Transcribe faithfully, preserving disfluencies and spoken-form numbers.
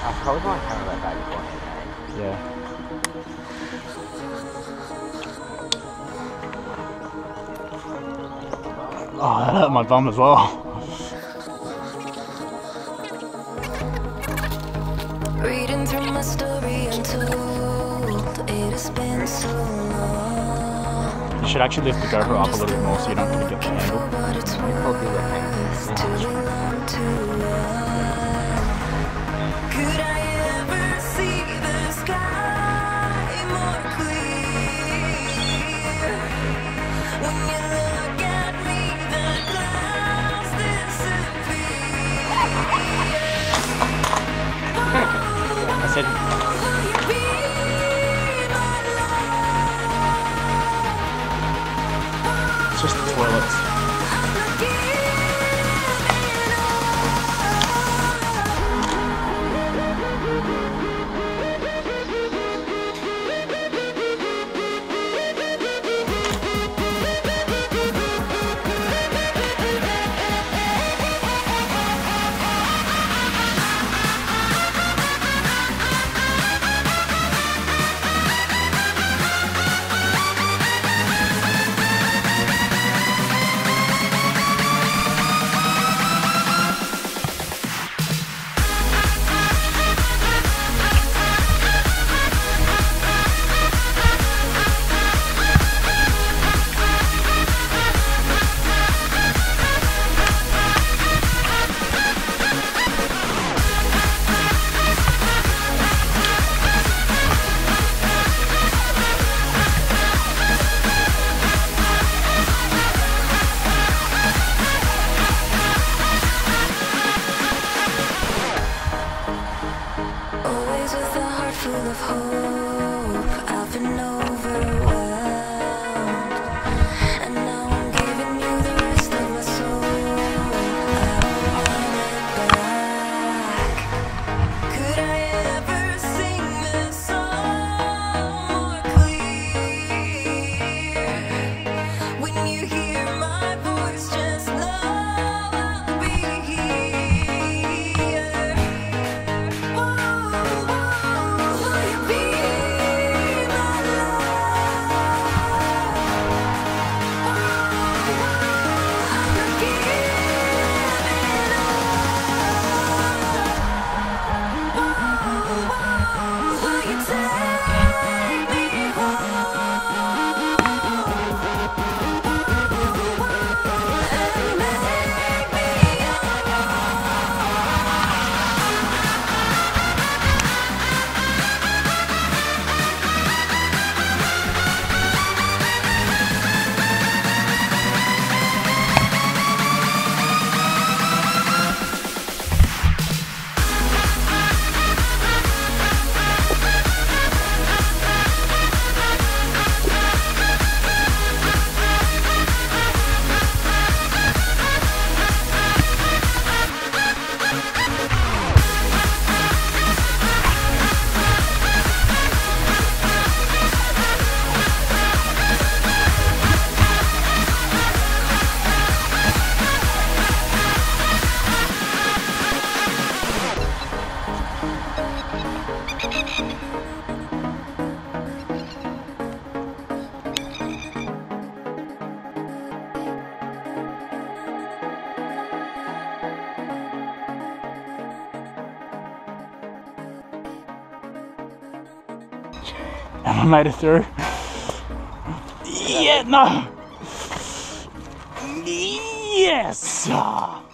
I told my camera that guy before. Yeah. Oh, that hurt my bum as well. Reading through my story untold, it has been so long. You should actually lift the GoPro up a little bit more so you don't have to get the handle. I'll do that thing. Could I ever see the sky more clear? When you look at me, the clouds disappear. I said, Will you be my love? it's just the toilets. I'm giving always with a heart full of hope. I've been overwhelmed, and now I'm giving you the rest of my soul. I want it back. Could I ever sing this song more clear? When you hear my voice, just know I'll be here. Will you be my love? I'm giving up. Will you take me home and make me your And I made it through. Yeah, no. Yes.